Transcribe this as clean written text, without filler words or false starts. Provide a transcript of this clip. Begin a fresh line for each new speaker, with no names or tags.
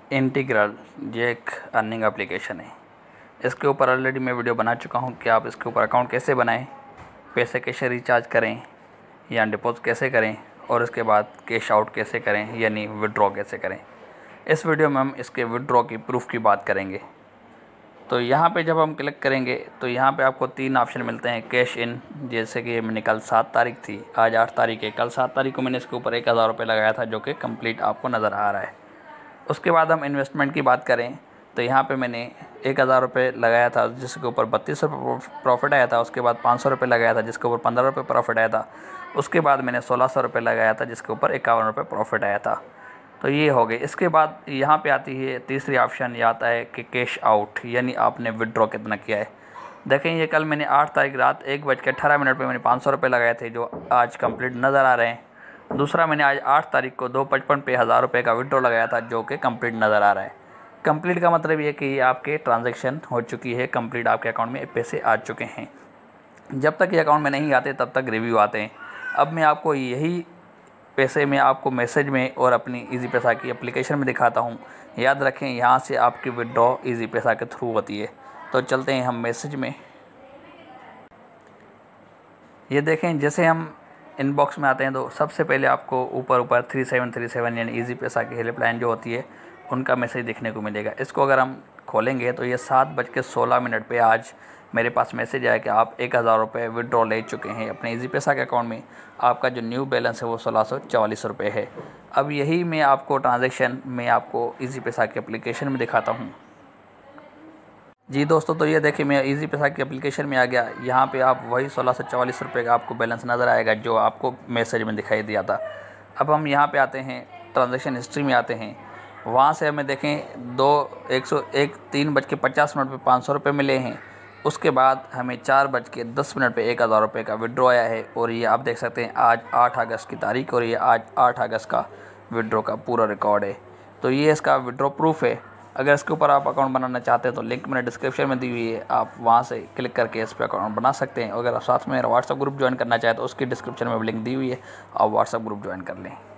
Integral ये एक earning application है। इसके ऊपर ऑलरेडी मैं वीडियो बना चुका हूँ कि आप इसके ऊपर अकाउंट कैसे बनाएं, पैसे कैसे रिचार्ज करें या डिपॉजिट कैसे करें और उसके बाद कैश आउट कैसे करें यानी विड्रॉ कैसे करें। इस वीडियो में हम इसके विड्रॉ की प्रूफ की बात करेंगे। तो यहाँ पे जब हम क्लिक करेंगे तो यहाँ पे आपको 3 ऑप्शन मिलते हैं। कैश इन, जैसे कि मैंने कल 7 तारीख थी, आज 8 तारीख है, कल 7 तारीख को मैंने इसके ऊपर 1000 रुपये लगाया था जो कि कंप्लीट आपको नज़र आ रहा है। उसके बाद हम इन्वेस्टमेंट की बात करें तो यहाँ पे मैंने 1000 रुपये लगाया था जिसके ऊपर 32 रुपये प्रॉफिट आया था। उसके बाद 500 रुपये लगाया था जिसके ऊपर 15 रुपये प्रॉफिट आया था। उसके बाद मैंने 1600 रुपये लगाया था जिसके ऊपर 51 रुपये प्रॉफिट आया था। तो ये हो गए। इसके बाद यहाँ पे आती है तीसरी ऑप्शन, ये आता है कि कैश आउट यानी आपने विड्रॉ कितना किया है। देखें ये कल मैंने 8 तारीख रात 1:18 पे मैंने 500 रुपये लगाए थे जो आज कंप्लीट नज़र आ रहे हैं। दूसरा मैंने आज 8 तारीख को 2:55 पे 1000 रुपये का विड्रॉ लगाया था जो कि कंप्लीट नज़र आ रहा है। कंप्लीट का मतलब ये कि ये आपके ट्रांजैक्शन हो चुकी है, कंप्लीट आपके अकाउंट में पैसे आ चुके हैं। जब तक ये अकाउंट में नहीं आते तब तक रिव्यू आते हैं। अब मैं आपको यही पैसे में आपको मैसेज में और अपनी इजी पैसा की एप्लीकेशन में दिखाता हूँ। याद रखें यहाँ से आपकी विड्रॉ इजी पैसा के थ्रू होती है। तो चलते हैं हम मैसेज में। ये देखें जैसे हम इनबॉक्स में आते हैं तो सबसे पहले आपको ऊपर 3737 यानी इजी पैसा की हेल्पलाइन जो होती है उनका मैसेज देखने को मिलेगा। इसको अगर हम खोलेंगे तो ये 7:16 पे आज मेरे पास मैसेज आया कि आप 1000 रुपये विड्रॉ ले चुके हैं अपने इजी पैसा के अकाउंट में। आपका जो न्यू बैलेंस है वो 1644 रुपये है। अब यही मैं आपको ट्रांजैक्शन में आपको इजी पैसा की एप्लीकेशन में दिखाता हूँ। जी दोस्तों, तो ये देखिए मैं इजी पैसा की एप्लीकेशन में आ गया। यहाँ पे आप वही 1644 रुपये का आपको बैलेंस नज़र आएगा जो आपको मैसेज में दिखाई दिया था। अब हम यहाँ पे आते हैं, ट्रांजैक्शन हिस्ट्री में आते हैं। वहाँ से हमें देखें 3:50 पे 500 रुपये मिले हैं। उसके बाद हमें 4:10 पे 1000 रुपये का विड्रॉ आया है और ये आप देख सकते हैं आज 8 अगस्त की तारीख और ये आज 8 अगस्त का विड्रॉ का पूरा रिकॉर्ड है। तो ये इसका विड्रॉ प्रूफ है। अगर इसके ऊपर आप अकाउंट बनाना चाहते हैं तो लिंक मैंने डिस्क्रिप्शन में दी हुई है, आप वहाँ से क्लिक करके इस पर अकाउंट बना सकते हैं। अगर आप साथ में मेरा व्हाट्सअप ग्रुप ज्वाइन करना चाहें तो उसकी डिस्क्रिप्शन में भी लिंक दी हुई है, आप व्हाट्सअप ग्रुप ज्वाइन कर लें।